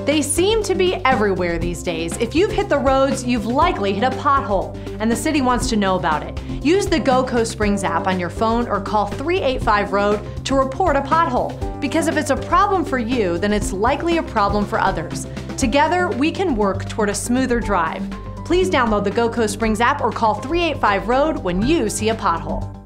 They seem to be everywhere these days. If you've hit the roads, you've likely hit a pothole, and the city wants to know about it. Use the Go Coast Springs app on your phone or call 385-ROAD to report a pothole, because if it's a problem for you, then it's likely a problem for others. Together, we can work toward a smoother drive. Please download the Go Coast Springs app or call 385-ROAD when you see a pothole.